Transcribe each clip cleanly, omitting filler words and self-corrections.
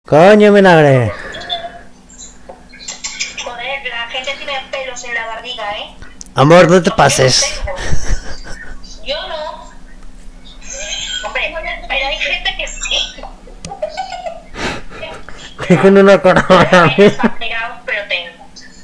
Coño, vinagre. Joder, la gente tiene pelos en la barriga, ¿eh? Amor, no te pases. Yo no. Hombre, pero hay gente que sí. Es que no lo acordaba. Pero tengo.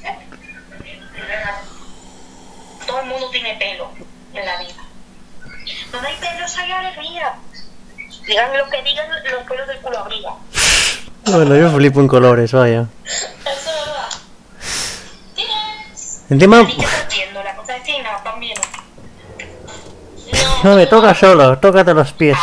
Todo el mundo tiene pelo en la vida. Donde hay pelos hay alegría. Digan lo que digan, los pelos del culo abrigan. Bueno, yo flipo en colores, vaya. Eso es verdad. Encima... Y yo no entiendo, la cosa es que no, también No, me toca solo, tócate los pies.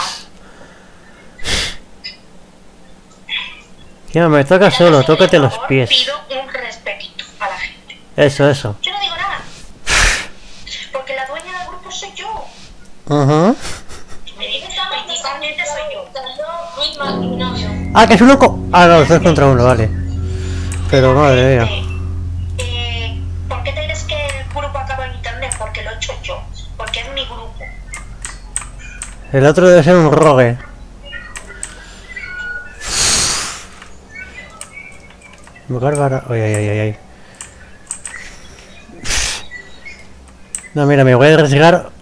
Encima me toca solo, tócate los pies. Pido un respetito a la gente. Eso, eso. Yo no digo nada. Porque la dueña del grupo soy yo. Ajá. Principalmente soy yo. Ah, que es un loco. Ah, no, estás contra uno, vale. Pero madre mía. ¿Por qué te crees que el grupo acaba en internet? Porque lo he hecho yo. Porque es mi grupo. El otro debe ser un rogue. Bárbara. Ay, ay, ay, ay. No, mira, me voy a arriesgar.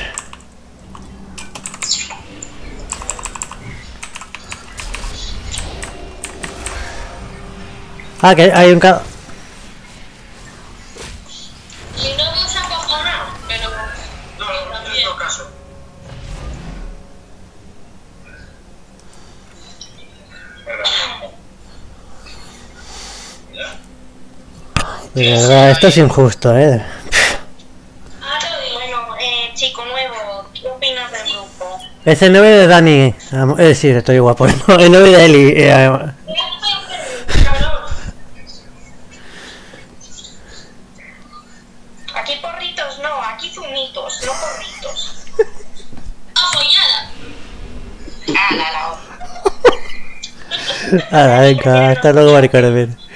Ah, que hay un ca... Y no hemos acojonado, pero... No, no te hizo caso. De verdad, esto es injusto, Bueno, chico nuevo, ¿qué opinas del grupo? Es el novio de Dani. Sí, estoy guapo. No, el novio de Eli. Aquí porritos no, aquí zumitos, no porritos. ¡Afollada! ¡Hala, la otra! Venga, hasta luego, Maricarmen.